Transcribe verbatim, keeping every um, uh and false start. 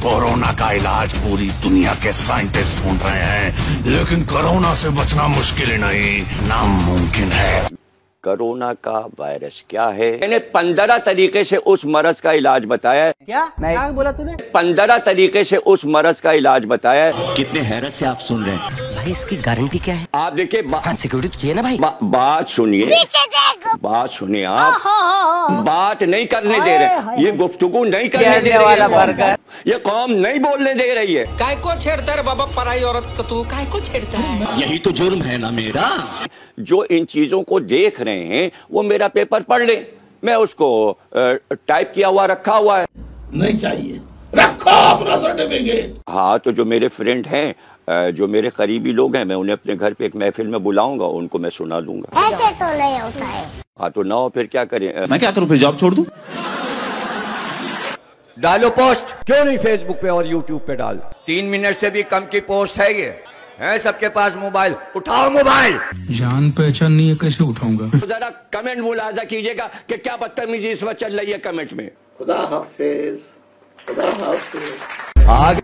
Corona का इलाज पूरी दुनिया के साइंटिस्ट ढूंढ रहे हैं, लेकिन कोरोना से बचना मुश्किल ही नहीं, नामुमकिन है। कोरोना का वायरस क्या है? मैंने पंद्रह तरीके से उस मरज का इलाज बताया है। क्या क्या बोला तूने? पंद्रह तरीके से उस मरज का इलाज बताया है। कितने हैरत से आप सुन रहे हैं भाई, इसकी गारंटी क्या है? आप देखिए, हाँ, सिक्योरिटी तो चाहिए ना भाई। बा, बात सुनिए, बात सुनिए आप, बात नहीं करने दे रहे, ये गुफ्तगू नहीं करने दे रही है, ये कौम नहीं बोलने दे रही है। काय को छेड़ता है बाबा पराई औरत को, तू काय को छेड़ता है? यही तो जुर्म है ना मेरा। जो इन चीजों को देख रहे हैं वो मेरा पेपर पढ़ ले, मैं उसको टाइप किया हुआ रखा हुआ है। नहीं चाहिए, रखो अपना सर्टिफिकेट। हाँ, तो जो मेरे फ्रेंड हैं, जो मेरे करीबी लोग हैं, मैं उन्हें अपने घर पे एक महफिल में बुलाऊंगा, उनको मैं सुना दूंगा। ऐसे तो नहीं होता है। हाँ, तो ना हो फिर क्या करें? मैं क्या करूं, फिर जॉब छोड़ दूं? डालो पोस्ट, क्यों नहीं फेसबुक पे और यूट्यूब पे डाल? तीन मिनट से भी कम की पोस्ट है ये, है सबके पास मोबाइल, उठाओ मोबाइल। जान पहचान नहीं है, कैसे उठाऊंगा? तो जरा कमेंट मुलाजा कीजिएगा कि क्या बदतमीजी इस वक्त चल रही है कमेंट में। खुदा हाफिज, खुदा हाफिज। आगे